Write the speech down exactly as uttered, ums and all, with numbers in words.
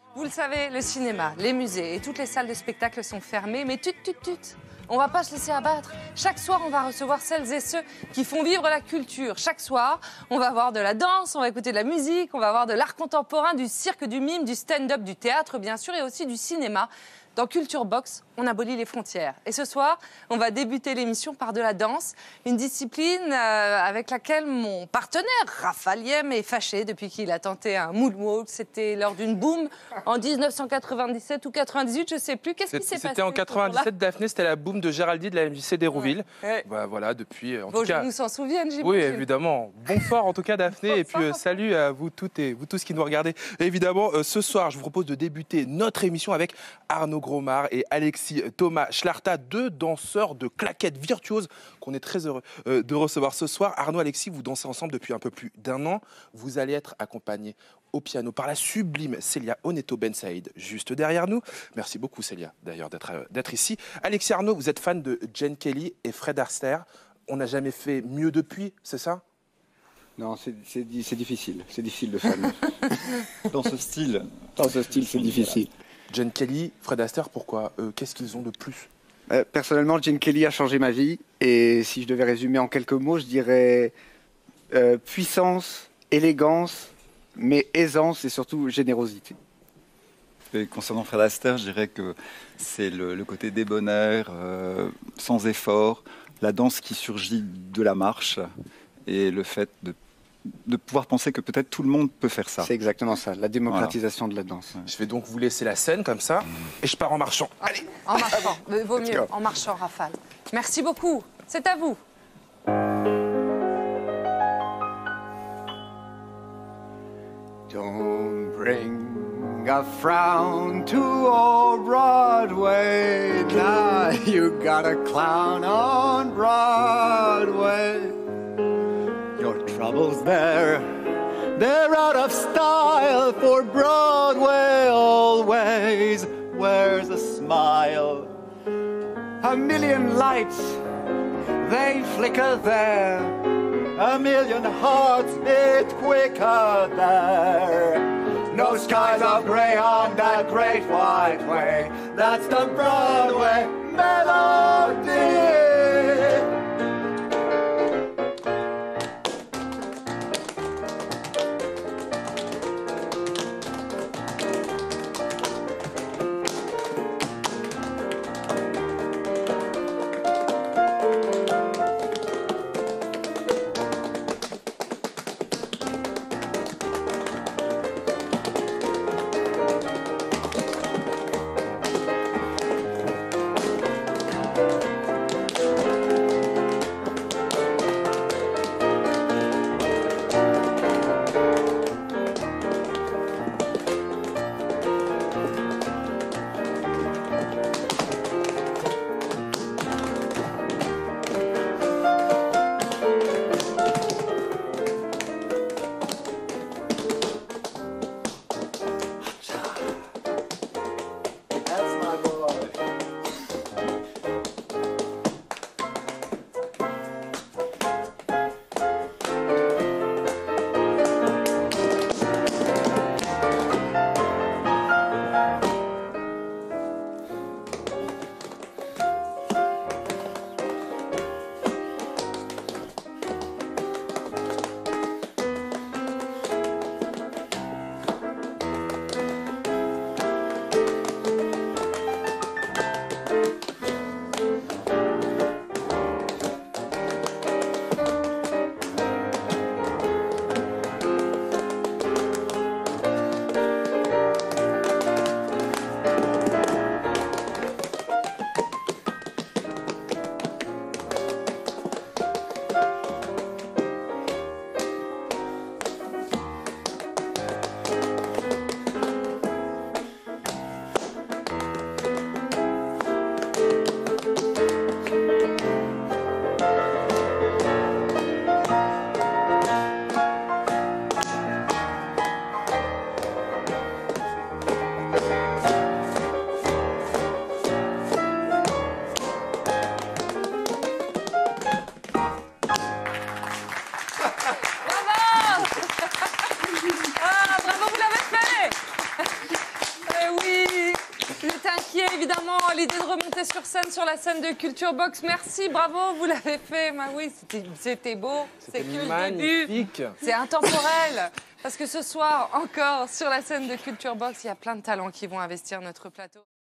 Vous le savez, le cinéma, les musées et toutes les salles de spectacle sont fermées, mais tut, tut, tut, on va pas se laisser abattre. Chaque soir, on va recevoir celles et ceux qui font vivre la culture. Chaque soir, on va voir de la danse, on va écouter de la musique, on va voir de l'art contemporain, du cirque, du mime, du stand-up, du théâtre, bien sûr, et aussi du cinéma. Dans Culture Box, on abolit les frontières. Et ce soir, on va débuter l'émission par de la danse, une discipline euh, avec laquelle mon partenaire, Raphaël Yem, est fâché depuis qu'il a tenté un moonwalk. C'était lors d'une boom en mille neuf cent quatre-vingt-dix-sept ou quatre-vingt-dix-huit, je ne sais plus. Qu'est-ce qui s'est passé? C'était en quatre-vingt-dix-sept, Daphné, c'était la boom de Géraldine de la M J C d'Hérouville. Ouais. Bah, voilà, depuis... En Vos tout cas, nous s'en souviennent, j'imagine. oui, évidemment. Bonsoir en tout cas, Daphné. Et puis euh, Bonsoir. salut à vous toutes et vous tous qui nous regardez. Et évidemment, euh, ce soir, je vous propose de débuter notre émission avec Arnaud Gromard et Alexis Thomas Schlarta, deux danseurs de claquettes virtuoses qu'on est très heureux euh, de recevoir ce soir. Arnaud, Alexis, vous dansez ensemble depuis un peu plus d'un an. Vous allez être accompagnés au piano par la sublime Célia Oneto Ben Saïd, juste derrière nous. Merci beaucoup, Célia, d'ailleurs, d'être euh, d'être ici. Alexis, Arnaud, vous êtes fan de Gene Kelly et Fred Astaire. On n'a jamais fait mieux depuis, c'est ça? Non, c'est c'est di- c'est difficile. C'est difficile de faire mieux. Dans ce style. Dans ce style, c'est difficile. Gene Kelly, Fred Astaire, pourquoi euh, Qu'est-ce qu'ils ont de plus? Euh, personnellement, Gene Kelly a changé ma vie. Et si je devais résumer en quelques mots, je dirais euh, puissance, élégance, mais aisance et surtout générosité. Et concernant Fred Astaire, je dirais que c'est le, le côté débonnaire, euh, sans effort, la danse qui surgit de la marche et le fait de, de pouvoir penser que peut-être tout le monde peut faire ça. C'est exactement ça, la démocratisation de la danse. Je vais donc vous laisser la scène comme ça et je pars en marchant. Allez. En marchant, mais vaut Let's mieux, go. en marchant, Raphaël. Merci beaucoup, c'est à vous. Don't bring a frown to old Broadway. Now you got a clown on Broadway. Your troubles there, they're out of style for Broadway always wears a smile. A million lights, they flicker there. A million hearts beat quicker there. No skies are gray on that great white way. That's the Broadway melody. l'idée de remonter sur scène, sur la scène de Culture Box. Merci, bravo, vous l'avez fait. Bah oui, c'était- c'était beau. C'est que le début. Magnifique. C'est intemporel. Parce que ce soir, encore, sur la scène de Culture Box, il y a plein de talents qui vont investir notre plateau.